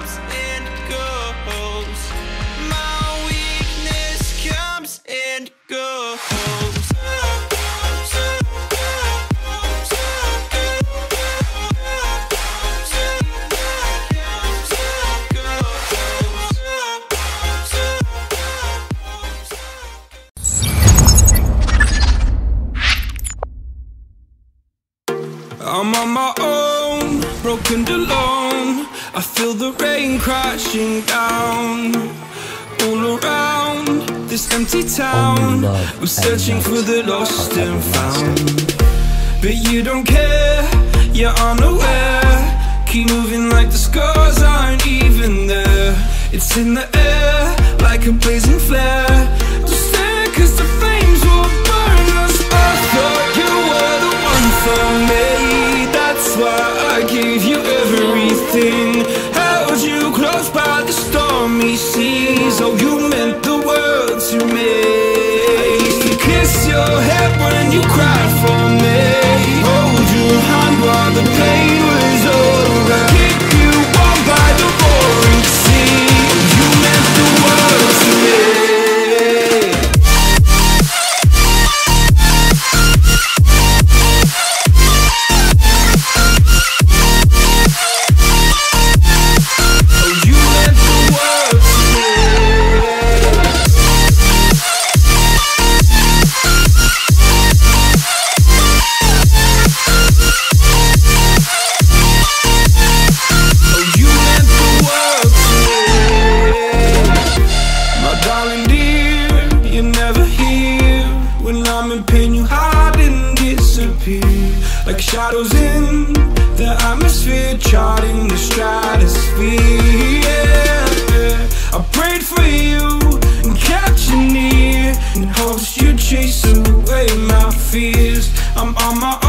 comes and goes. My weakness comes and goes. I'm on my own, broken and alone. I feel the rain crashing down all around this empty town. I'm searching for the lost and found, but you don't care, you're unaware. Keep moving like the scars aren't even there. It's in the air like a blazing flare. Just stare, cause the flames will burn us. I thought you were the one for me. That's why I gave you everything. Held you close by the stormy seas. Oh, you meant the world to me. I used to kiss your head when you cried for me. Hold your hand while the pain was over. Keep you warm by the roaring sea. Oh, you meant the world to me. Like shadows in the atmosphere, charting the stratosphere. Yeah. I prayed for you and kept you near in hopes you'd chase away my fears. I'm on my